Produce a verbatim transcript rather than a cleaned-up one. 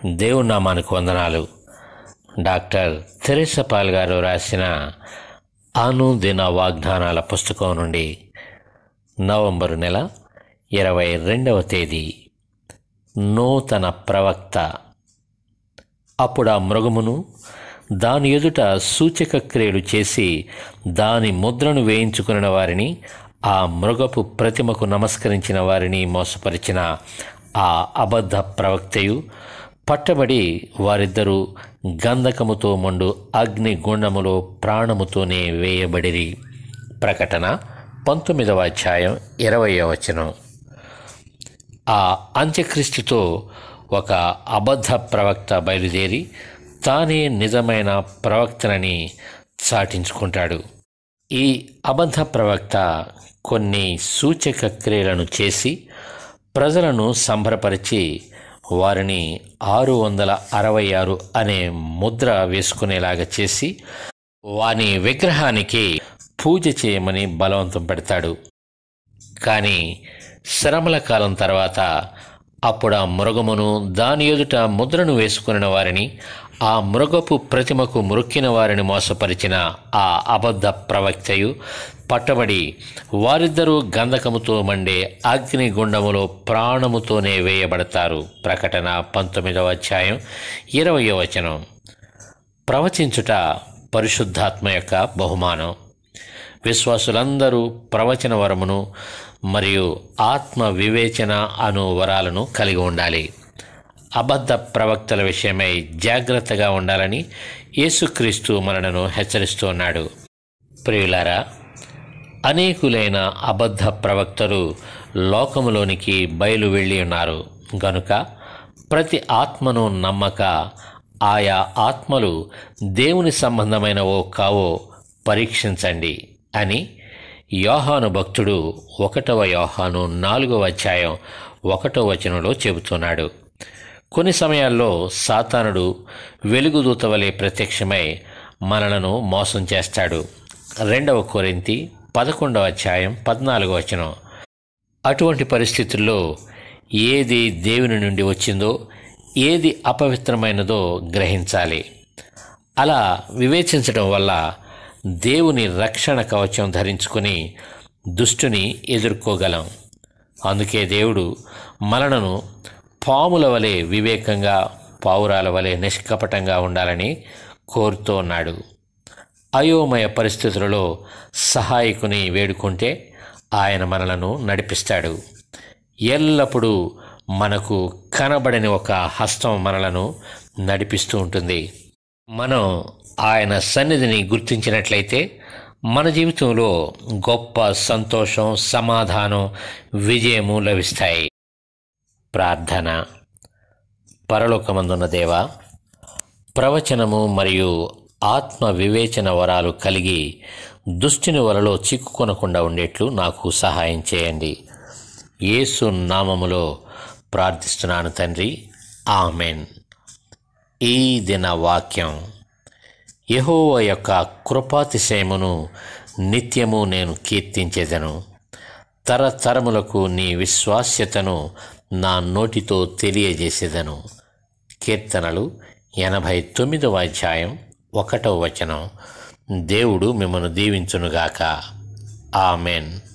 దేవుని నామానికి వందనాలు. డాక్టర్ తెరెసా పాల్ గారు రాసిన అనుదిన వాగ్దానాల పుస్తకం నుండి నవంబరు నెల ఇరవై రెండవ తేదీ. నూతన ప్రవక్త. అప్పుడు ఆ మృగమును దాని ఎదుట సూచక క్రియలు చేసి దాని ముద్రను వేయించుకున్న వారిని, ఆ మృగపు ప్రతిమకు నమస్కరించిన వారిని మోసపరిచిన ఆ అబద్ధ ప్రవక్తయు పట్టబడి వారిద్దరూ గంధకముతో మండు అగ్ని గుండములో ప్రాణముతోనే వేయబడిరి. ప్రకటన పంతొమ్మిదవ అధ్యాయం ఇరవయవ వచనం. ఆ అంత్యక్రీస్తుతో ఒక అబద్ధ ప్రవక్త బయలుదేరి తానే నిజమైన ప్రవక్తనని చాటించుకుంటాడు. ఈ అబద్ధ ప్రవక్త కొన్ని సూచక క్రియలను చేసి ప్రజలను సంబరపరిచి వారిని ఆరు వందల అరవై ఆరు అనే ముద్ర వేసుకునేలాగా చేసి వాని విగ్రహానికి పూజ చేయమని బలవంతం పెడతాడు. కానీ శ్రమల కాలం తర్వాత అప్పుడు ఆ మృగమును దాని ఎదుట ముద్రను వేసుకున్న వారిని, ఆ మృగపు ప్రతిమకు మొక్కిన వారిని మోసపరిచిన ఆ అబద్ధ ప్రవక్తయు పట్టబడి వారిద్దరూ గంధకముతో మండే అగ్ని గుండములో ప్రాణముతోనే వేయబడతారు. ప్రకటన పంతొమ్మిదవ అధ్యాయం ఇరవయవ వచనం. ప్రవచించుట పరిశుద్ధాత్మ యొక్క బహుమానం. విశ్వాసులందరూ ప్రవచన వరమును మరియు ఆత్మ వివేచన అను వరాలను కలిగి ఉండాలి. అబద్ధ ప్రవక్తల విషయమై జాగ్రత్తగా ఉండాలని యేసుక్రీస్తు మనలను హెచ్చరిస్తూ ఉన్నాడు. ప్రియులారా, అనేకులైన అబద్ధ ప్రవక్తలు లోకములోనికి బయలు వెళ్ళి ఉన్నారు గనుక ప్రతి ఆత్మను నమ్మక ఆయా ఆత్మలు దేవుని సంబంధమైనవో కావో పరీక్షించండి అని యోహాను భక్తుడు ఒకటవ యోహాను నాలుగవ అధ్యాయం ఒకటవ వచనంలో చెబుతున్నాడు. కొన్ని సమయాల్లో సాతానుడు వెలుగుదూత వలె ప్రత్యక్షమై మనలను మోసం చేస్తాడు. రెండవ కొరింథీ పదకొండవ అధ్యాయం పద్నాలుగవ వచనం. అటువంటి పరిస్థితుల్లో ఏది దేవుని నుండి వచ్చిందో, ఏది అపవిత్రమైనదో గ్రహించాలి. అలా వివేచించడం వల్ల దేవుని రక్షణ కవచం ధరించుకొని దుష్టుని ఎదుర్కోగలం. అందుకే దేవుడు మనలను పాముల వలె వివేకంగా, పావురాల వలె నిష్కపటంగా ఉండాలని కోరుతూ ఉన్నాడు. అయోమయ పరిస్థితులలో సహాయకుని వేడుకుంటే ఆయన మనలను నడిపిస్తాడు. ఎల్లప్పుడూ మనకు కనబడని ఒక హస్తం మనలను నడిపిస్తూ ఉంటుంది. మనం ఆయన సన్నిధిని గుర్తించినట్లయితే మన జీవితంలో గొప్ప సంతోషం, సమాధానం, విజయము లభిస్తాయి. ప్రార్థన. పరలోకమందున్న దేవా, ప్రవచనము మరియు ఆత్మ వివేచన వరాలు కలిగి దుష్టుని వలలో చిక్కుకొనకుండా ఉండేట్లు నాకు సహాయం చేయండి. యేసు నామములో ప్రార్థిస్తున్నాను తండ్రి, ఆమెన్. ఈ దిన వాక్యం. యెహోవా యొక్క కృపాతిశయమును నిత్యము నేను కీర్తించేదను. తరతరములకు నీ విశ్వాస్యతను నా నోటితో తెలియజేసేదను. కీర్తనలు ఎనభై తొమ్మిదవ అధ్యాయం ఒకటవ వచనం. దేవుడు మిమ్మల్ని దీవించునుగాక. ఆమెన్.